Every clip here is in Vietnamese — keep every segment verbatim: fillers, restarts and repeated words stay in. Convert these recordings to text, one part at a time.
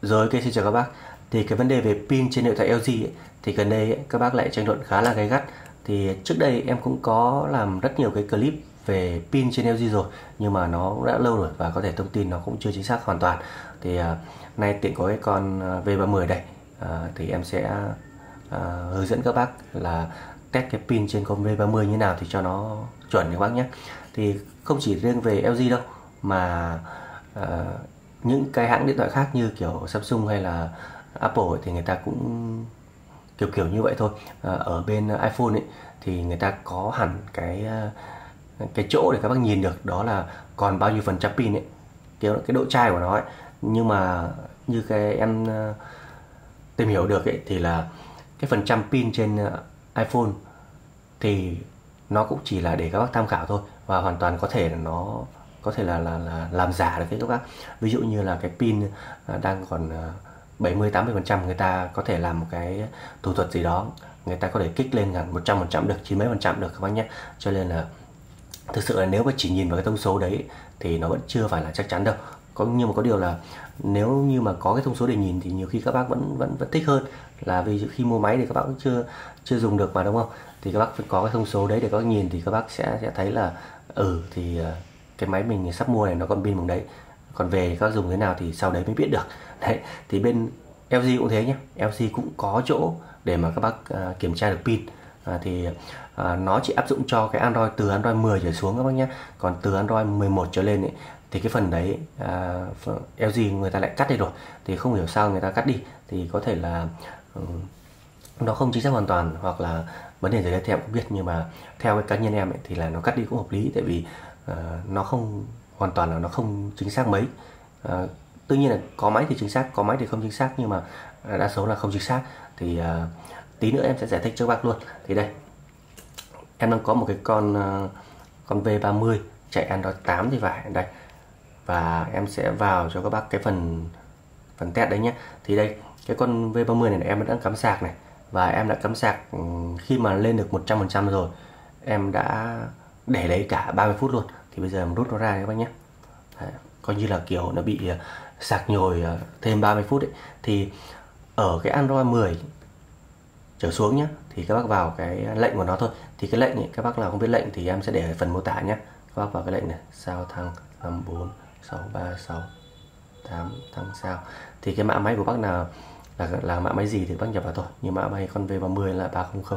Rồi, ok, xin chào các bác. Thì cái vấn đề về pin trên điện thoại lờ giê ấy, thì gần đây ấy, các bác lại tranh luận khá là gay gắt. Thì trước đây em cũng có làm rất nhiều cái clip về pin trên lờ giê rồi, nhưng mà nó cũng đã lâu rồi và có thể thông tin nó cũng chưa chính xác hoàn toàn. Thì uh, nay tiện có cái con V ba mươi đây, uh, thì em sẽ uh, hướng dẫn các bác là test cái pin trên con V ba mươi như nào thì cho nó chuẩn các bác nhé. Thì không chỉ riêng về lờ giê đâu mà uh, những cái hãng điện thoại khác như kiểu Samsung hay là Apple ấy, thì người ta cũng kiểu kiểu như vậy thôi. À, ở bên iPhone ấy, thì người ta có hẳn cái cái chỗ để các bác nhìn được đó là còn bao nhiêu phần trăm pin ấy, kiểu cái độ chai của nó ấy. Nhưng mà như cái em tìm hiểu được ấy, thì là cái phần trăm pin trên iPhone thì nó cũng chỉ là để các bác tham khảo thôi, và hoàn toàn có thể là nó có thể là là, là làm giả được đấy các bác. Ví dụ như là cái pin đang còn bảy mươi tám mươi phần trăm, người ta có thể làm một cái thủ thuật gì đó, người ta có thể kích lên gần một trăm phần trăm được, chín mấy phần trăm được các bác nhé. Cho nên là thực sự là nếu mà chỉ nhìn vào cái thông số đấy thì nó vẫn chưa phải là chắc chắn đâu. Có nhưng mà có điều là nếu như mà có cái thông số để nhìn thì nhiều khi các bác vẫn vẫn vẫn thích hơn là vì khi mua máy thì các bác cũng chưa chưa dùng được mà, đúng không? Thì các bác phải có cái thông số đấy để các bác nhìn thì các bác sẽ sẽ thấy là ừ thì cái máy mình sắp mua này nó còn pin bằng đấy, còn về các bác dùng thế nào thì sau đấy mới biết được. Đấy, thì bên lờ giê cũng thế nhé, lờ giê cũng có chỗ để mà các bác uh, kiểm tra được pin. À, thì uh, nó chỉ áp dụng cho cái Android từ Android mười trở xuống các bác nhé. Còn từ Android mười một trở lên ấy, thì cái phần đấy uh, lờ giê người ta lại cắt đi rồi. Thì không hiểu sao người ta cắt đi, thì có thể là uh, nó không chính xác hoàn toàn, hoặc là vấn đề gì đấy thì em cũng biết. Nhưng mà theo cái cá nhân em ấy, thì là nó cắt đi cũng hợp lý, tại vì uh, nó không hoàn toàn là nó không chính xác mấy. Uh, Tuy nhiên là có máy thì chính xác, có máy thì không chính xác, nhưng mà đa số là không chính xác. Thì uh, tí nữa em sẽ giải thích cho các bác luôn. Thì đây, em đang có một cái con uh, con V ba mươi chạy Android tám thì phải đây, và em sẽ vào cho các bác cái phần phần test đấy nhé. Thì đây, cái con V ba mươi này, này em đã cắm sạc này, và em đã cắm sạc khi mà lên được một trăm phần trăm rồi, em đã để đấy cả ba mươi phút luôn. Thì bây giờ em rút nó ra các bác nhé. Đấy, coi như là kiểu nó bị sạc nhồi thêm ba mươi phút ấy. Thì ở cái Android mười trở xuống nhé, thì các bác vào cái lệnh của nó thôi. Thì cái lệnh ấy, các bác nào không biết lệnh thì em sẽ để ở phần mô tả nhé. Các bác vào cái lệnh này, sao thăng năm bốn sáu ba sáu tám thăng sao. Thì cái mã máy của bác nào là, là mã máy gì thì bác nhập vào thôi. Nhưng mã máy con V ba mươi là ba trăm.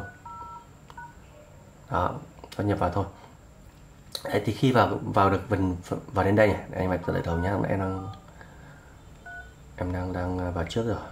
Đó, bác nhập vào thôi. Đấy, thì khi vào vào được phần vào đến đây này, anh mạch lại đầu nhá, em đang em đang đang vào trước rồi.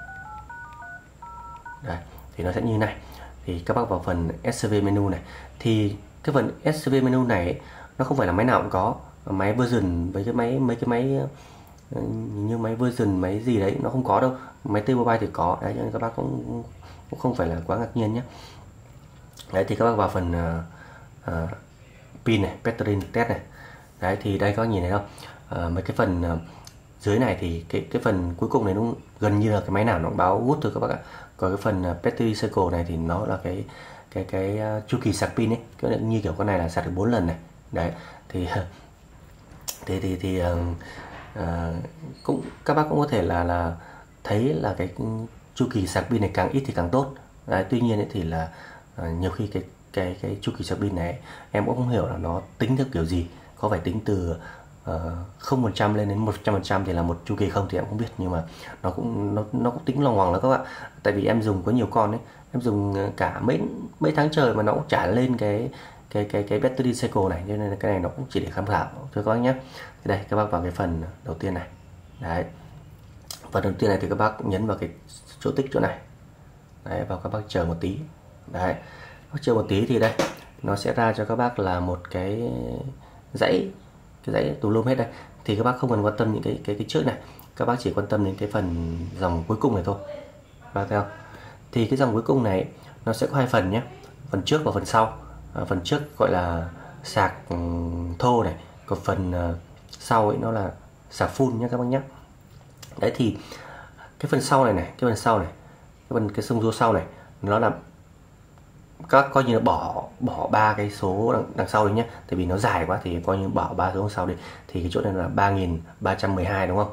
Đây, thì nó sẽ như này. Thì các bác vào phần ét xê vê menu này. Thì cái phần ét xê vê menu này nó không phải là máy nào cũng có. Máy version với cái máy mấy cái máy như máy version máy gì đấy nó không có đâu. Máy T-Mobile thì có. Đấy, cho nên các bác cũng cũng không phải là quá ngạc nhiên nhé. Đấy, thì các bác vào phần uh, uh, pin này, battery test này. Đấy, thì đây các bác nhìn thấy không? Uh, mấy cái phần uh, dưới này thì cái cái phần cuối cùng này nó gần như là cái máy nào nó cũng báo good thôi các bác ạ. Còn cái phần uh, battery cycle này thì nó là cái cái cái uh, chu kỳ sạc pin ấy, cái như kiểu con này là sạc được bốn lần này. Đấy, thì thì thì thì uh, uh, cũng các bác cũng có thể là là thấy là cái chu kỳ sạc pin này càng ít thì càng tốt. Đấy, tuy nhiên ấy thì là uh, nhiều khi cái cái cái chu kỳ sạc pin này em cũng không hiểu là nó tính theo kiểu gì, có phải tính từ không phần trăm lên đến một trăm phần trăm thì là một chu kỳ không thì em không biết, nhưng mà nó cũng nó nó cũng tính lòng hoàng lắm các bạn. Tại vì em dùng có nhiều con ấy, em dùng cả mấy mấy tháng trời mà nó cũng trả lên cái cái cái cái battery cycle này, cho nên cái này nó cũng chỉ để tham khảo thôi các bác nhé. Thì đây, các bác vào cái phần đầu tiên này. Đấy, phần đầu tiên này thì các bác nhấn vào cái chỗ tích chỗ này. Đấy, vào các bác chờ một tí. Đấy, bác chờ một tí thì đây nó sẽ ra cho các bác là một cái dãy cái dãy tùm lum hết đây. Thì các bác không cần quan tâm những cái cái cái trước này, các bác chỉ quan tâm đến cái phần dòng cuối cùng này thôi. Bác thấy không? Thì cái dòng cuối cùng này nó sẽ có hai phần nhé, phần trước và phần sau. À, phần trước gọi là sạc um, thô này, còn phần uh, sau ấy nó là sạc full nhé các bác nhé. Đấy, thì cái phần sau này này, cái phần sau này, cái phần cái thông số sau này nó là các coi như là bỏ bỏ ba cái số đằng, đằng sau đi nhé, tại vì nó dài quá thì coi như bỏ ba số đằng sau đi. Thì cái chỗ này là ba nghìn ba trăm mười hai đúng không?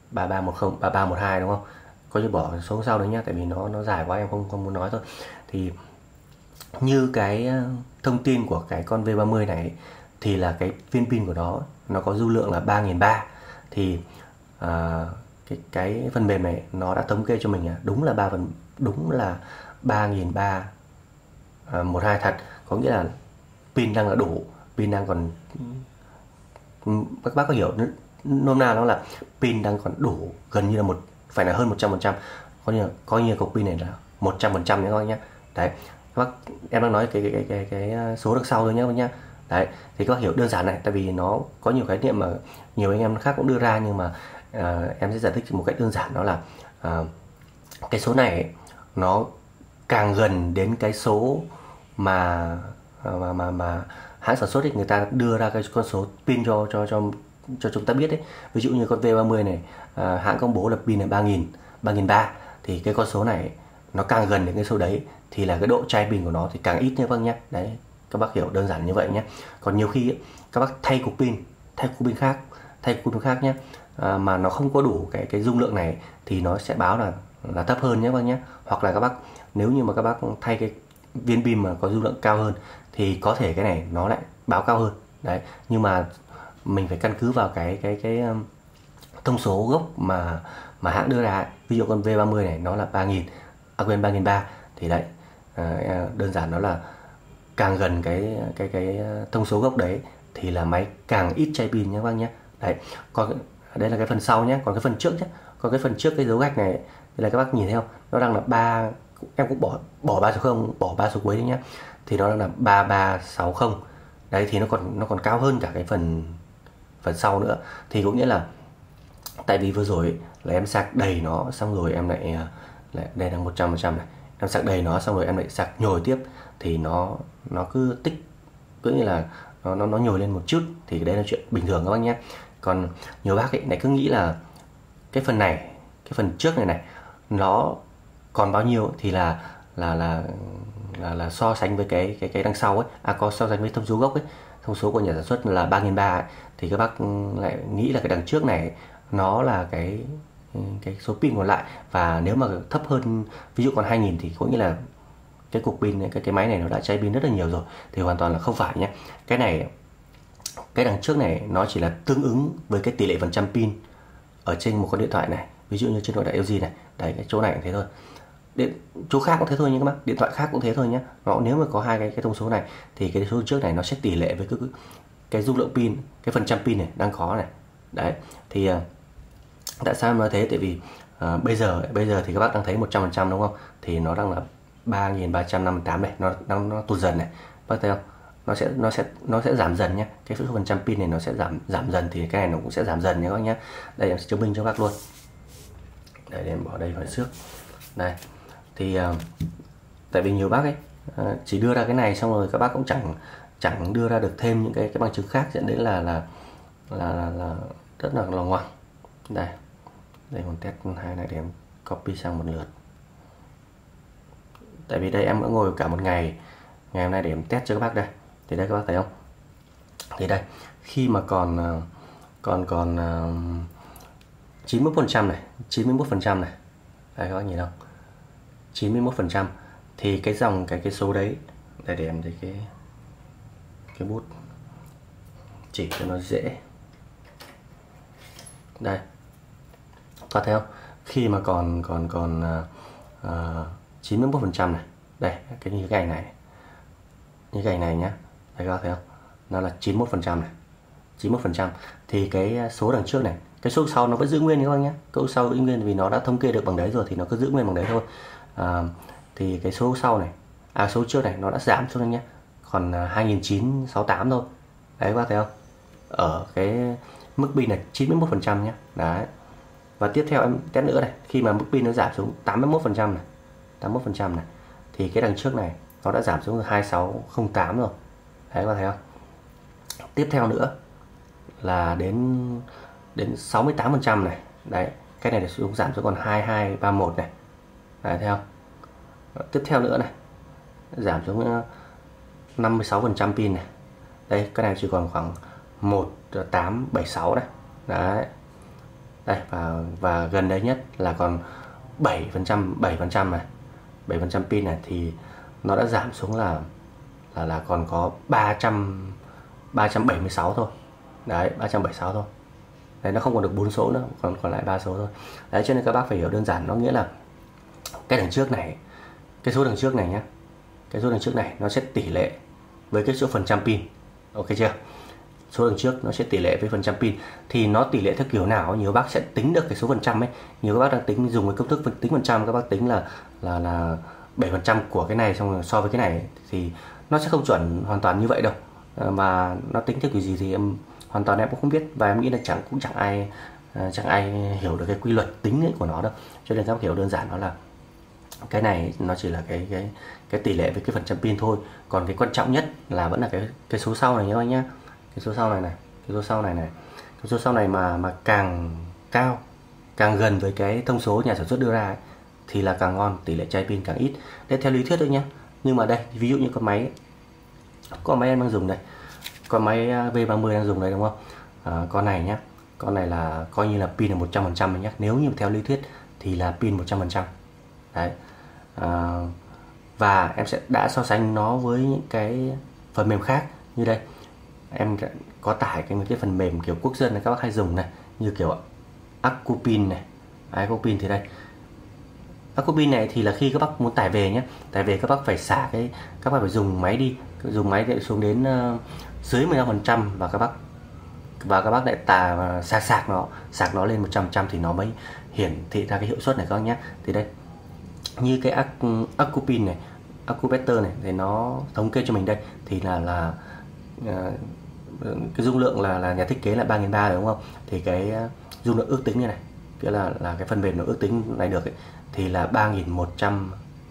ba ba một không, ba ba một hai đúng không? Coi như bỏ số sau đấy nhá, tại vì nó nó dài quá em không không muốn nói thôi. Thì như cái thông tin của cái con V ba mươi này thì là cái viên pin của nó nó có dung lượng là ba nghìn ba trăm. Thì à, cái cái phần mềm này nó đã thống kê cho mình là đúng là ba phần đúng là ba nghìn ba trăm một hai thật, có nghĩa là pin đang là đủ, pin đang còn, các bác có hiểu nôm na nó là pin đang còn đủ, gần như là một phải là hơn một trăm phần trăm, coi như là coi như cục pin này là một trăm phần trăm nhé các bác nhé. Đấy, các bác, em đang nói cái cái cái cái, cái số đằng sau thôi nhé các bác nhé. Đấy, thì các bác hiểu đơn giản này, tại vì nó có nhiều khái niệm mà nhiều anh em khác cũng đưa ra, nhưng mà à, em sẽ giải thích một cách đơn giản, đó là à, cái số này ấy, nó càng gần đến cái số mà mà mà, mà hãng sản xuất ấy, người ta đưa ra cái con số pin cho cho cho cho chúng ta biết đấy. Ví dụ như con V ba mươi này, à, hãng công bố là pin là ba nghìn, ba nghìn ba trăm, thì cái con số này nó càng gần đến cái số đấy thì là cái độ chai pin của nó thì càng ít nhé vâng nhé. Đấy, các bác hiểu đơn giản như vậy nhé. Còn nhiều khi ấy, các bác thay cục pin, thay cục pin khác, thay cục pin khác nhé, à, mà nó không có đủ cái cái dung lượng này thì nó sẽ báo là là thấp hơn nhé vâng nhé. Hoặc là các bác, nếu như mà các bác thay cái viên pin mà có dung lượng cao hơn thì có thể cái này nó lại báo cao hơn. Đấy, nhưng mà mình phải căn cứ vào cái cái cái um, thông số gốc mà mà hãng đưa ra. Ví dụ con V ba mươi này nó là ba nghìn, à quên ba nghìn ba trăm, thì đấy, à, đơn giản đó là càng gần cái cái cái thông số gốc đấy thì là máy càng ít chai pin nhé các bác nhé. Đấy, còn đây là cái phần sau nhé, còn cái phần trước nhé, còn cái phần trước cái dấu gạch này thì là các bác nhìn thấy không, nó đang là ba, em cũng bỏ bỏ ba số không, bỏ ba số cuối đi nhé, thì nó đang là ba ba sáu không. Đấy, thì nó còn nó còn cao hơn cả cái phần phần sau nữa. Thì cũng nghĩa là tại vì vừa rồi là em sạc đầy nó xong rồi em lại lại đây là một trăm phần trăm này, em sạc đầy nó xong rồi em lại sạc nhồi tiếp thì nó nó cứ tích, cứ như là nó nó nó nhồi lên một chút, thì đấy là chuyện bình thường các bác nhé. Còn nhiều bác ấy lại cứ nghĩ là cái phần này, cái phần trước này này nó còn bao nhiêu thì là là là là, là so sánh với cái cái cái đằng sau ấy, à có so sánh với thông số gốc ấy, thông số của nhà sản xuất là ba nghìn ba trăm, thì các bác lại nghĩ là cái đằng trước này nó là cái cái số pin còn lại, và nếu mà thấp hơn, ví dụ còn hai nghìn thì có nghĩa là cái cục pin này, cái cái máy này nó đã cháy pin rất là nhiều rồi, thì hoàn toàn là không phải nhé. Cái này, cái đằng trước này nó chỉ là tương ứng với cái tỷ lệ phần trăm pin ở trên một con điện thoại này, ví dụ như trên điện thoại L G này, đấy cái chỗ này cũng thế thôi, điện chỗ khác cũng thế thôi nhé các bác, điện thoại khác cũng thế thôi nhé. Nó nếu mà có hai cái cái thông số này thì cái số trước này nó sẽ tỷ lệ với cái cái dung lượng pin, cái phần trăm pin này đang có này. Đấy, thì tại sao em nói thế, tại vì uh, bây giờ bây giờ thì các bác đang thấy một trăm phần trăm đúng không, thì nó đang là ba nghìn ba trăm năm mươi tám này, nó đang nó tụt dần này, bác thấy không, nó sẽ nó sẽ nó sẽ giảm dần nhé, cái số phần trăm pin này nó sẽ giảm giảm dần, thì cái này nó cũng sẽ giảm dần nhé các bác nhé. Đây em sẽ chứng minh cho các bác luôn, để em bỏ đây phải xước đây. Thì uh, tại vì nhiều bác ấy uh, chỉ đưa ra cái này xong rồi các bác cũng chẳng chẳng đưa ra được thêm những cái cái bằng chứng khác, dẫn đến là là là là, là rất là loằng ngoằng. Đây, đây còn test hai này để em copy sang một lượt. Tại vì đây em đã ngồi cả một ngày ngày hôm nay để em test cho các bác đây. Thì đây các bác thấy không? Thì đây, khi mà còn còn còn chín mươi mốt phần trăm này, chín mươi mốt phần trăm này. Đây các bác nhìn không? chín mươi mốt phần trăm thì cái dòng cái cái số đấy, đây để em thấy cái cái bút chỉ cho nó dễ. Đây, có thấy không, khi mà còn còn còn uh, chín mươi mốt phần trăm này, đây cái như cái này như cái này nhá, đây các bạn thấy không, nó là chín mươi mốt phần trăm này, chín mươi mốt phần trăm thì cái số đằng trước này, cái số sau nó vẫn giữ nguyên các bác nhé, câu sau giữ nguyên vì nó đã thống kê được bằng đấy rồi thì nó cứ giữ nguyên bằng đấy thôi. À, thì cái số sau này, à số trước này nó đã giảm xuống nhé, còn hai nghìn chín trăm sáu mươi tám thôi. Đấy các bác thấy không, ở cái mức pin là chín mươi mốt phần trăm nhé. Đấy, và tiếp theo em test nữa này, khi mà mức pin nó giảm xuống tám mươi mốt phần trăm này, tám mươi mốt phần trăm này, thì cái đằng trước này nó đã giảm xuống hai nghìn sáu trăm linh tám rồi. Đấy các bạn thấy không, tiếp theo nữa là đến đến sáu mươi tám phần trăm này. Đấy, cái này là xuống giảm xuống còn hai nghìn hai trăm ba mươi mốt này. Đấy thấy không, tiếp theo nữa này giảm xuống năm mươi sáu phần trăm pin này. Đây cái này chỉ còn khoảng một nghìn tám trăm bảy mươi sáu này. Đấy, đây, và và gần đây nhất là còn bảy phần trăm bảy phần trăm này, bảy phần trăm pin này thì nó đã giảm xuống là là là còn có ba trăm ba trăm bảy mươi sáu thôi. Đấy, ba trăm bảy mươi sáu thôi. Đấy, nó không còn được bốn số nữa, còn còn lại ba số thôi. Đấy, cho nên các bác phải hiểu đơn giản, nó nghĩa là cái đằng trước này, cái số đằng trước này nhá, cái số đằng trước này nó sẽ tỷ lệ với cái số phần trăm pin. Ok chưa? Số đằng trước nó sẽ tỷ lệ với phần trăm pin. Thì nó tỷ lệ theo kiểu nào, nhiều bác sẽ tính được cái số phần trăm ấy. Nhiều các bác đang tính dùng cái công thức tính phần trăm, các bác tính là là là bảy phần trăm của cái này xong rồi so với cái này thì nó sẽ không chuẩn hoàn toàn như vậy đâu. Mà nó tính theo kiểu gì thì em hoàn toàn em cũng không biết, và em nghĩ là chẳng cũng chẳng ai chẳng ai hiểu được cái quy luật tính ấy của nó đâu. Cho nên các bác hiểu đơn giản đó là cái này nó chỉ là cái cái cái tỷ lệ với cái phần trăm pin thôi. Còn cái quan trọng nhất là vẫn là cái cái số sau này nhá anh nhá. Cái số sau này này, cái số sau này này, cái số sau này mà mà càng cao, càng gần với cái thông số nhà sản xuất đưa ra ấy, thì là càng ngon, tỷ lệ chai pin càng ít. Đấy theo lý thuyết thôi nhá. Nhưng mà đây, ví dụ như con máy con máy em đang dùng đây, con máy V ba mươi đang dùng đây đúng không? À, con này nhá, con này là coi như là pin là một trăm phần trăm nhé. Nếu như theo lý thuyết thì là pin một trăm phần trăm. Đấy. À, và em sẽ đã so sánh nó với những cái phần mềm khác như đây. Em có tải cái cái phần mềm kiểu quốc dân này các bác hay dùng này, như kiểu Accupin này. Accupin thì đây. Accupin này thì là khi các bác muốn tải về nhé, tải về các bác phải xả cái, các bác phải dùng máy đi, dùng máy để xuống đến uh, dưới mười lăm phần trăm và các bác và các bác lại tà sạc sạc nó, sạc nó lên một trăm phần trăm thì nó mới hiển thị ra cái hiệu suất này các bác nhé. Thì đây, như cái Accupin này, Accupeter này thì nó thống kê cho mình đây thì là là uh, cái dung lượng là là nhà thiết kế là ba nghìn ba trăm đúng không? Thì cái uh, dung lượng ước tính như này, cái là là cái phần mềm nó ước tính này được ấy, thì là ba nghìn một trăm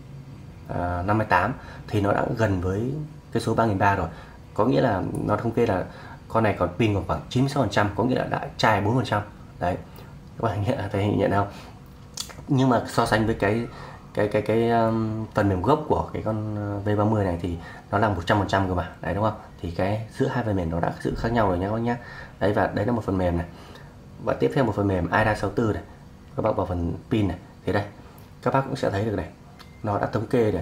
năm mươi tám, thì nó đã gần với cái số ba nghìn ba trăm rồi. Có nghĩa là nó thống kê là con này còn pin còn khoảng chín mươi sáu phần trăm, có nghĩa là đã chai bốn phần trăm. Đấy. Các bạn nhận thấy nhận không? Nhưng mà so sánh với cái cái cái cái um, phần mềm gốc của cái con V ba mươi này thì nó là một trăm phần trăm cơ mà. Đấy đúng không? Thì cái giữa hai phần mềm nó đã sự khác nhau rồi nhá các bác nhá. Đấy, và đấy là một phần mềm này. Và tiếp theo một phần mềm i đê a sáu mươi tư này. Các bác vào phần pin này. Thì đây, các bác cũng sẽ thấy được này. Nó đã thống kê này.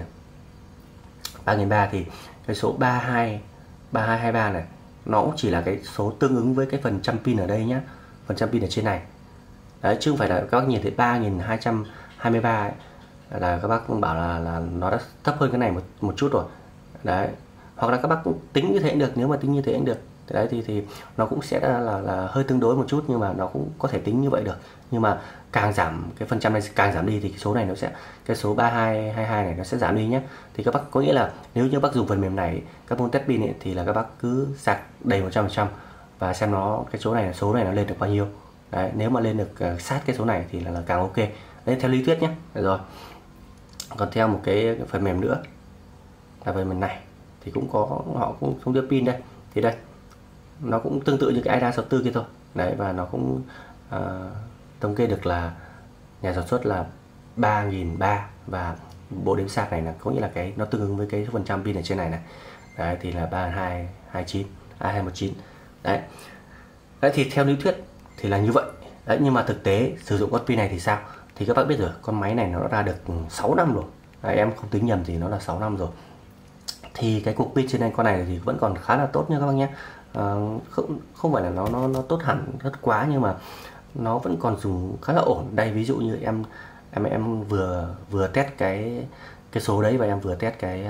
ba nghìn ba trăm thì cái số ba hai ba hai hai ba này nó cũng chỉ là cái số tương ứng với cái phần trăm pin ở đây nhá. Phần trăm pin ở trên này. Đấy, chứ không phải là các bác nhìn thấy ba nghìn hai trăm hai mươi ba ấy, là các bác cũng bảo là là nó đã thấp hơn cái này một một chút rồi. Đấy. Hoặc là các bác cũng tính như thế cũng được, nếu mà tính như thế cũng được. Đấy thì thì nó cũng sẽ là, là là hơi tương đối một chút, nhưng mà nó cũng có thể tính như vậy được. Nhưng mà càng giảm cái phần trăm này càng giảm đi thì cái số này nó sẽ, cái số ba hai hai hai này nó sẽ giảm đi nhé. Thì các bác có nghĩa là nếu như bác dùng phần mềm này, các môn test pin ấy, thì là các bác cứ sạc đầy một trăm phần trăm và xem nó cái số này số này nó lên được bao nhiêu. Đấy, nếu mà lên được uh, sát cái số này thì là, là càng ok. Đấy theo lý thuyết nhé. Được rồi. Còn theo một cái, cái phần mềm nữa là phần mềm này thì cũng có, họ cũng không đưa pin đây. Thì đây nó cũng tương tự như cái i đê a sáu mươi tư kia thôi. Đấy, và nó cũng uh, thống kê được là nhà sản xuất là ba nghìn ba trăm, và bộ đếm sạc này là có nghĩa là cái nó tương ứng với cái phần trăm pin ở trên này này. Đấy thì là ba hai hai chín, a hai một chín. Đấy. Đấy thì theo lý thuyết thì là như vậy. Đấy, nhưng mà thực tế sử dụng con pin này thì sao? Thì các bác biết rồi, con máy này nó ra được sáu năm rồi. Đấy, em không tính nhầm thì nó là sáu năm rồi. Thì cái cục pin trên này con này thì vẫn còn khá là tốt nha các bác nhé. À, không không phải là nó nó nó tốt hẳn rất quá, nhưng mà nó vẫn còn dùng khá là ổn. Đây ví dụ như em em em vừa vừa test cái cái số đấy, và em vừa test cái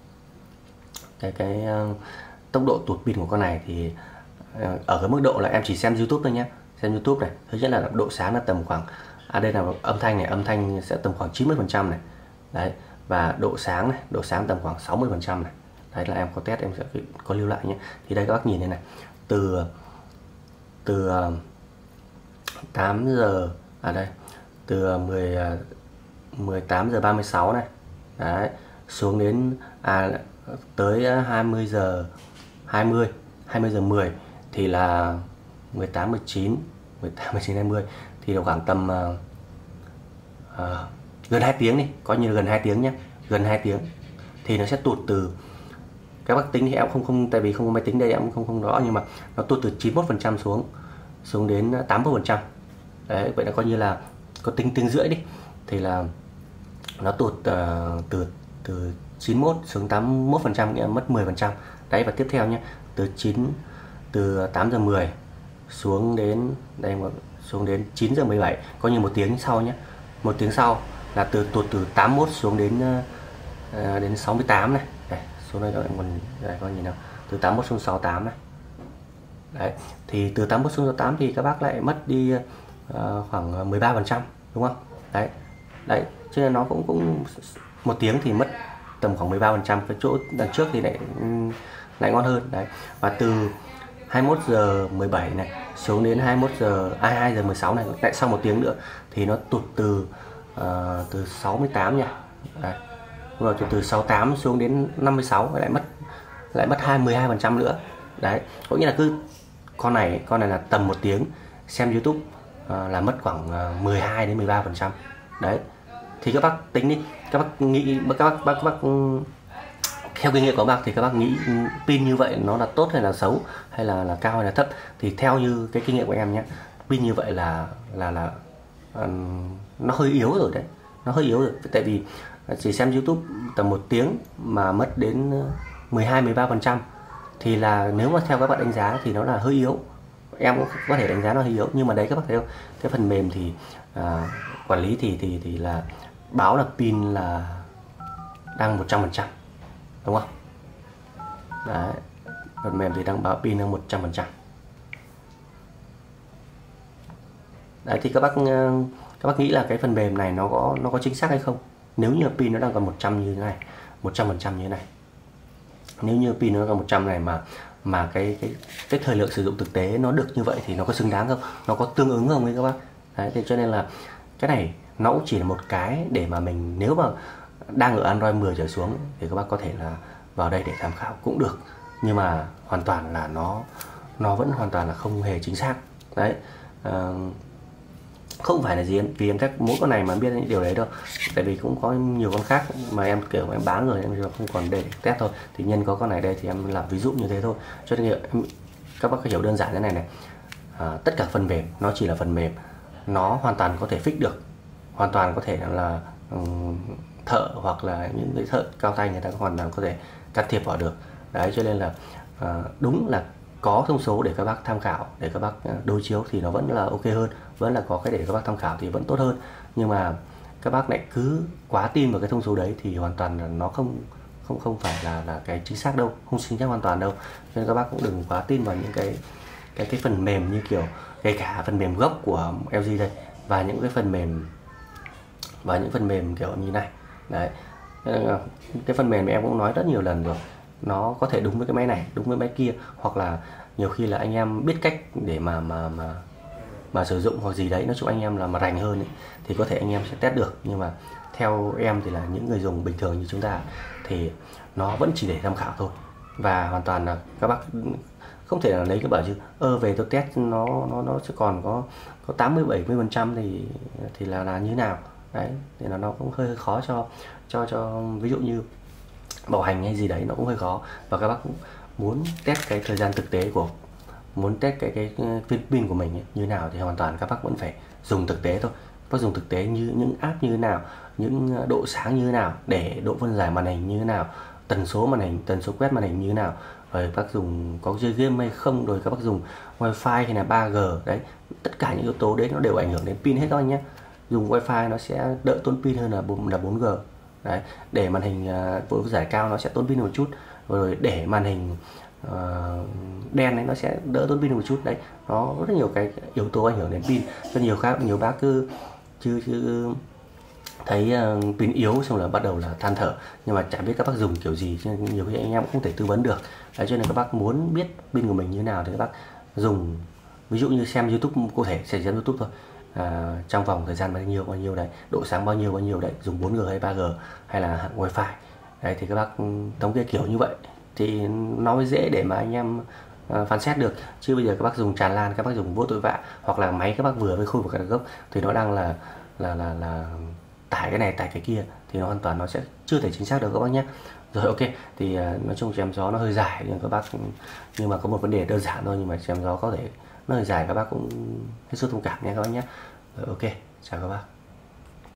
cái cái tốc độ tụt pin của con này, thì ở cái mức độ là em chỉ xem YouTube thôi nhé, xem YouTube này. Thứ nhất là độ sáng là tầm khoảng, à đây là âm thanh này, âm thanh sẽ tầm khoảng chín mươi phần trăm này. Đấy, và độ sáng này, độ sáng tầm khoảng sáu mươi phần trăm này. Đấy là em có test, em sẽ có lưu lại nhé. Thì đây các bác nhìn đây này, từ từ tám giờ à đây, từ mười mười tám giờ ba mươi sáu này. Đấy, xuống đến à tới hai mươi giờ hai mươi, hai mươi giờ mười thì là mười tám mười chín, mười tám mười chín hai mươi thì được khoảng tầm uh, uh, gần hai tiếng đi, coi như là gần hai tiếng nhé, gần hai tiếng thì nó sẽ tụt từ, các bác tính thì em không không tại vì không có máy tính đây em không không rõ, nhưng mà nó tụt từ chín mươi mốt phần trăm xuống xuống đến tám mươi phần trăm. Đấy, vậy là coi như là có tính tiếng rưỡi đi thì là nó tụt uh, từ từ chín mươi mốt xuống tám mươi mốt phần trăm, nghĩa là mất mười phần trăm. Đấy, và tiếp theo nhé, từ chín từ tám giờ mười xuống đến đây xuống đến chín giờ mười bảy, coi như một tiếng sau nhé. Một tiếng sau là từ tụt từ tám mươi mốt xuống đến uh, đến sáu mươi tám này. Đây, xuống đây các bạn đây coi nhìn nào, từ tám mươi mốt xuống sáu mươi tám này. Đấy, thì từ tám mươi mốt xuống sáu mươi tám thì các bác lại mất đi uh, khoảng mười ba phần trăm, đúng không? Đấy. Đấy, cho nên nó cũng cũng một tiếng thì mất tầm khoảng mười ba phần trăm, cái chỗ đằng trước thì lại lại ngon hơn. Đấy. Và từ hai mươi mốt giờ mười bảy này xuống đến hai mươi mốt giờ hai mươi hai giờ mười sáu này, lại sau một tiếng nữa thì nó tụt từ uh, từ sáu mươi tám nha. Đấy. Rồi từ từ sáu mươi tám xuống đến năm mươi sáu, lại mất lại mất hai mươi hai phần trăm nữa. Đấy, có nghĩa là cứ con này con này là tầm một tiếng xem YouTube uh, là mất khoảng uh, mười hai đến mười ba phần trăm. Đấy, thì các bác tính đi, các bác nghĩ các bác, bác, các bác theo kinh nghiệm của các bác thì các bác nghĩ pin như vậy nó là tốt hay là xấu, hay là là cao hay là thấp? Thì theo như cái kinh nghiệm của em nhé, pin như vậy là là là uh, nó hơi yếu rồi đấy, nó hơi yếu rồi. Tại vì chỉ xem YouTube tầm một tiếng mà mất đến mười hai mười ba phần trăm thì là nếu mà theo các bạn đánh giá thì nó là hơi yếu. Em cũng có thể đánh giá nó hơi yếu, nhưng mà đấy các bác thấy không, cái phần mềm thì à, quản lý thì thì thì là báo là pin là đang một trăm phần trăm, đúng không? Đấy, phần mềm thì đang báo pin đang một trăm phần trăm. Đấy, thì các bác các bác nghĩ là cái phần mềm này nó có nó có chính xác hay không? Nếu như pin nó đang còn một trăm như thế này, một trăm phần trăm như thế này, nếu như pin nó còn một trăm này mà mà cái cái cái thời lượng sử dụng thực tế nó được như vậy thì nó có xứng đáng không? Nó có tương ứng không với các bác? Đấy, thì cho nên là cái này nó cũng chỉ là một cái để mà mình, nếu mà đang ở Android mười trở xuống thì các bác có thể là vào đây để tham khảo cũng được, nhưng mà hoàn toàn là nó nó vẫn hoàn toàn là không hề chính xác. Đấy, à, không phải là gì em, vì em test mỗi con này mà biết những điều đấy đâu, tại vì cũng có nhiều con khác mà em kiểu em bán rồi em không còn để test thôi, thì nhân có con này đây thì em làm ví dụ như thế thôi. Cho nên em, các bác hiểu đơn giản thế này này, à, tất cả phần mềm nó chỉ là phần mềm, nó hoàn toàn có thể fix được, hoàn toàn có thể là um, thợ hoặc là những cái thợ cao tay người ta hoàn toàn có thể can thiệp vào được. Đấy, cho nên là à, đúng là có thông số để các bác tham khảo, để các bác đối chiếu thì nó vẫn là ok hơn, vẫn là có cái để các bác tham khảo thì vẫn tốt hơn. Nhưng mà các bác lại cứ quá tin vào cái thông số đấy thì hoàn toàn là nó không không không phải là là cái chính xác đâu, không chính xác hoàn toàn đâu. Cho nên các bác cũng đừng quá tin vào những cái cái cái phần mềm như kiểu kể cả phần mềm gốc của lờ giê đây, và những cái phần mềm và những phần mềm kiểu như này. Đấy, cái phần mềm em cũng nói rất nhiều lần rồi, nó có thể đúng với cái máy này, đúng với máy kia, hoặc là nhiều khi là anh em biết cách để mà mà mà mà sử dụng hoặc gì đấy, nói chung anh em là mà rành hơn ấy, thì có thể anh em sẽ test được. Nhưng mà theo em thì là những người dùng bình thường như chúng ta thì nó vẫn chỉ để tham khảo thôi, và hoàn toàn là các bác không thể là lấy cái bảo chứ ơ về tôi test nó nó nó sẽ còn có có tám mươi bảy mươi phần trăm thì thì là là như thế nào. Đấy, thì là nó cũng hơi khó cho cho cho ví dụ như bảo hành hay gì đấy, nó cũng hơi khó. Và các bác cũng muốn test cái thời gian thực tế của, muốn test cái cái viên pin của mình ấy, như nào thì hoàn toàn các bác vẫn phải dùng thực tế thôi. Các bác dùng thực tế như những app như thế nào, những độ sáng như thế nào, để độ phân giải màn hình như thế nào, tần số màn hình, tần số quét màn hình như thế nào, rồi các bác dùng có chơi game hay không, rồi các bác dùng wifi hay là ba G. Đấy, tất cả những yếu tố đấy nó đều ảnh hưởng đến pin hết các anh nhé. Dùng wifi nó sẽ đỡ tốn pin hơn là là bốn G. Đấy, để màn hình uh, độ phân giải cao nó sẽ tốn pin một chút, rồi để màn hình uh, đen ấy nó sẽ đỡ tốn pin một chút. Đấy, nó rất nhiều cái yếu tố ảnh hưởng đến pin. Cho nhiều khác nhiều bác cứ chứ chứ thấy uh, pin yếu xong là bắt đầu là than thở, nhưng mà chả biết các bác dùng kiểu gì, cho nên nhiều khi anh em cũng không thể tư vấn được. Đấy, cho nên các bác muốn biết pin của mình như thế nào thì các bác dùng, ví dụ như xem YouTube, có thể sẽ xem YouTube thôi. À, trong vòng thời gian bao nhiêu bao nhiêu đấy, độ sáng bao nhiêu bao nhiêu đấy, dùng bốn G hay ba G hay là wifi. Đấy, thì các bác thống kê kiểu như vậy thì nó mới dễ để mà anh em uh, phán xét được. Chứ bây giờ các bác dùng tràn lan, các bác dùng vô tội vạ, hoặc là máy các bác vừa với khôi phục cả gốc thì nó đang là là là là tải cái này tải cái kia, thì nó hoàn toàn nó sẽ chưa thể chính xác được các bác nhé. Rồi ok, thì uh, nói chung chém gió nó hơi dài nhưng các bác nhưng mà có một vấn đề đơn giản thôi, nhưng mà chém gió có thể nó hơi dài, các bác cũng hết sức thông cảm nhé các bác nhé. Rồi ok, chào các bác.